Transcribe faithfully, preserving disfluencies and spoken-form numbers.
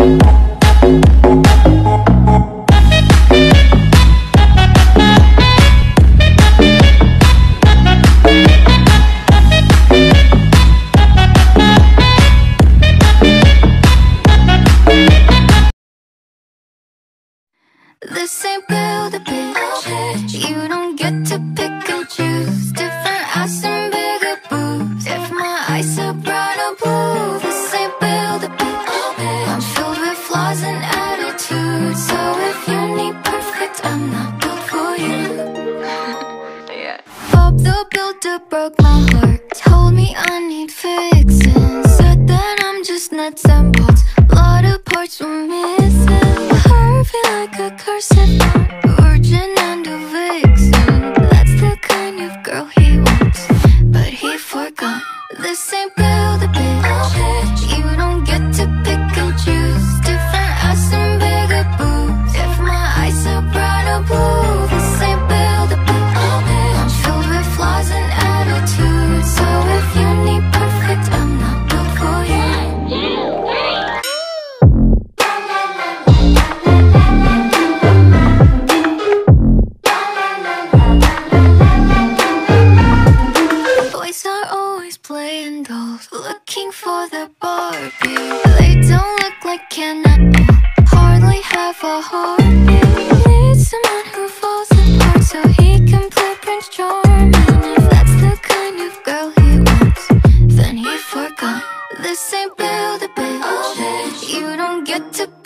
This ain't build a bitch. You don't get to pick and choose. Different ass and bigger boobs. If my eyes are brown or blue, this ain't build a bitch. I'm filled with flaws and attitudes. So if you need perfect, I'm not built for you. Yeah. Bob the Builder broke my heart. Told me I need fixing. Said that I'm just nuts and bolts. A lot of parts were missing. I feel like a curse if I'm a virgin and a vixen. That's the kind of girl he wants, but he forgot. This ain't build a bitch. You don't get to pick and choose. Different ass and bigger boobs. If my eyes are brown or blue, this ain't build a bitch. I'm filled with flaws and attitudes. So if you need perfect, I'm not built for you. Playing dolls, looking for the Barbie. They don't look like Ken at all, hardly have a heartbeat. Need someone who falls apart so he can play Prince Charming. If that's the kind of girl he wants, then he forgot. This ain't build a bitch. You don't get to